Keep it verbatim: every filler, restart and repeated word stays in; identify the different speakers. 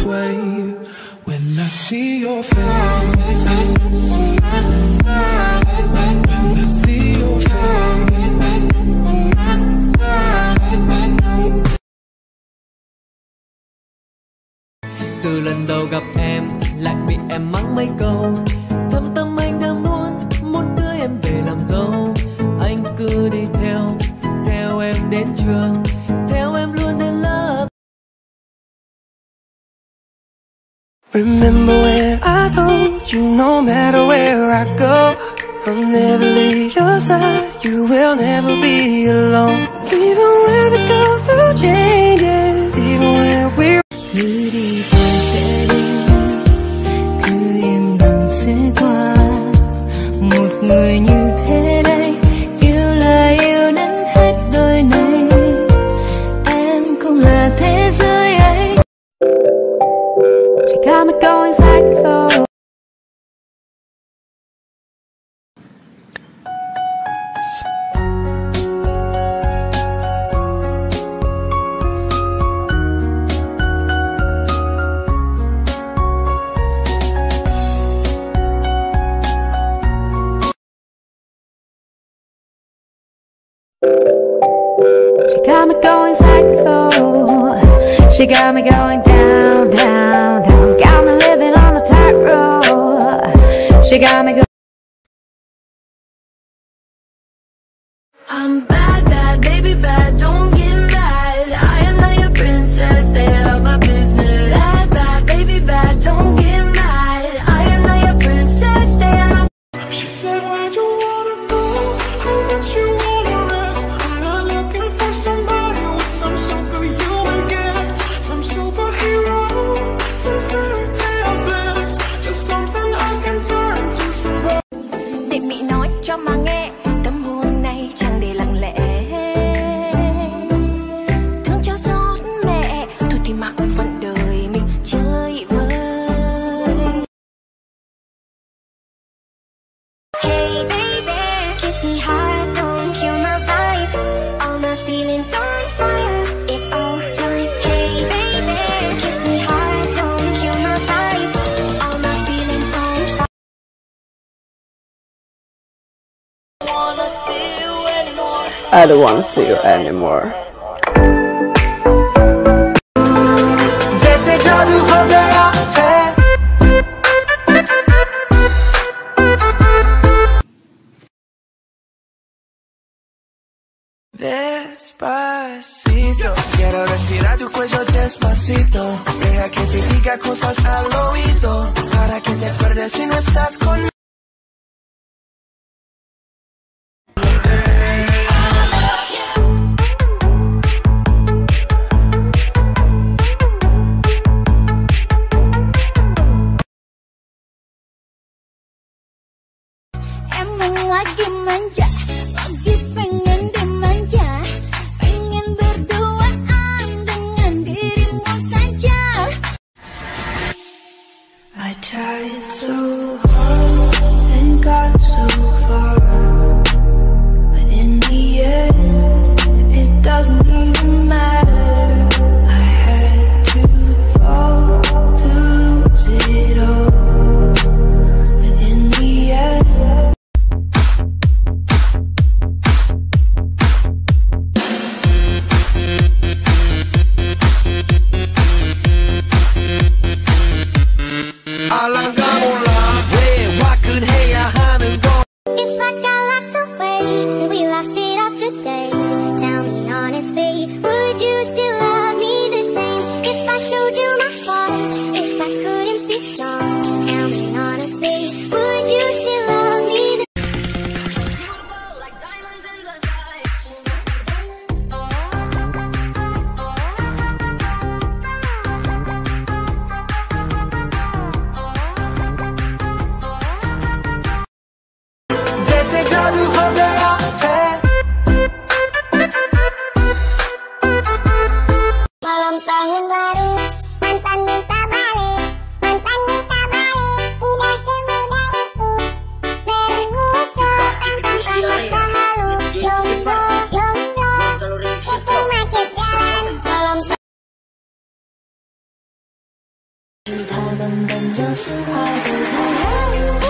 Speaker 1: this way when I see your face. When I see your face.
Speaker 2: Từ lần đầu gặp em lại bị em mắng mấy câu, thâm tâm anh đang muốn muốn cưới em về làm dâu. Anh cứ đi theo theo em đến trường, theo em luôn đến lớp.
Speaker 3: Remember when I told you no matter where I go, I'll never leave your side, you will never be alone. Even when we go through changes, even when we're
Speaker 4: cứ đi rồi sẽ đến, cứ im lặng sẽ qua. Một người như thế đây, yêu là yêu đến hết đời này. Em cũng là thế giới ấy. She got me going psycho. She got me going psycho. She got me going down, down, down. Got me living on a tightrope. She got me going. I'm bad, bad, baby bad. Don't get mad. I am not your princess. Stay out of my business. Bad, bad, baby bad. Don't get mad. I am not your princess. Stay out of.
Speaker 1: She said, where'd you wanna go? How much you wanna rest? I'm not looking for somebody with some superhuman gifts, some superhero, some fairy tale bliss, just something I can turn to survive.
Speaker 4: Để Mỹ nói cho mà nghe, tâm hồn này chẳng để lặng lẽ. Thương cho xót mẹ, thôi thì mặc phận đời mình chơi vơi. Hey baby, kiss me hard, don't kill my vibe. All my feelings on fire, it's all time. Hey baby, kiss me hard, don't kill my vibe. All my feelings on fire.
Speaker 5: I don't wanna see you anymore.
Speaker 3: जैसे जादू हो गया है. Despacito, quiero respirar tu cuello despacito. Deja que te diga cosas al oído, para que te acuerdes si no estás conmigo.
Speaker 4: Em mau lagi manja, lagi pengen dimanja, pengen berduaan dengan dirimu saja. I tried so hard and got so far, but in the end it doesn't even matter. I had to fall to lose it all, but in the end. If I got locked away and we lost it all today, tell me honestly, would you still love me the same? If I showed you my flaws, if I couldn't be strong, tell me honestly, would you still love me the same? Beautiful like diamonds in the sky.
Speaker 3: जैसे जादू हो गया है.
Speaker 4: Malam tahun baru, mantan minta balik, mantan minta balik, tidak semudah itu bermusuh, tanpa pamit halu, jomblo, jomblo, itu macet jalan. Salam 本本就是坏的人。